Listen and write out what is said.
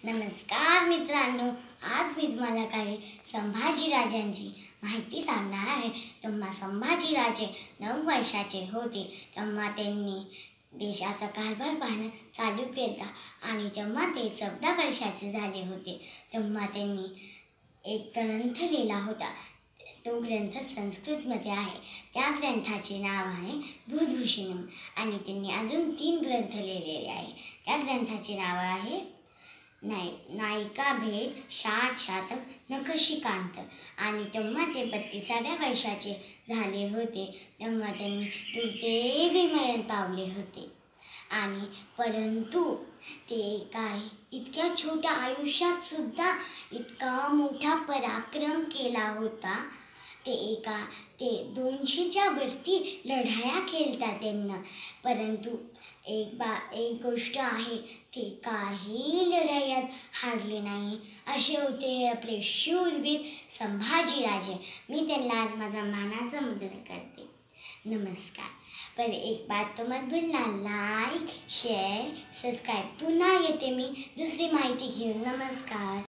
नमस्कार मित्रांनो, आज मी तुम्हाला काही संभाजीराजांची माहिती सांगणार आहे. तेव्हा संभाजीराजे 9 वर्षाचे होते तेव्हा त्यांनी देशाचा कारभार पाहणं चालू केला आणि तेव्हा ते 14 वर्षाचे झाले होते तेव्हा त्यांनी एक ग्रंथ लिहिला होता. तो ग्रंथ संस्कृतमध्ये आहे. त्या ग्रंथाचे नाव आहे बुधभूषणम आणि त्यांनी अजून 3 ग्रंथ लिहिलेले आहे. त्या ग्रंथाचे नाव आहे नायिका भेद, 60 शतक, नखशिकांत आणि तेव्हा ते 32व्या वर्षाचे झाले होते तेव्हा त्यांनी दुर्दैवी मरण पावले होते. आणि परंतु ते काही इतक्या छोट्या आयुष्यात सुद्धा इतका मोठा पराक्रम केला होता. ते 200च्या वरती लढाया केलता त्यांना. परंतु एक गोष्ट आहे, ते काही लढायात हारले नाही. असे होते आपले शूरवीर संभाजीराजे. मी त्यांना आज माझा मानाचा मुजरा करते. नमस्कार. पर एक बात तो मत भूलना, लाइक, शेअर, सबस्क्राईब. पुन्हा येते मी दुसरी माहिती घेऊन. नमस्कार.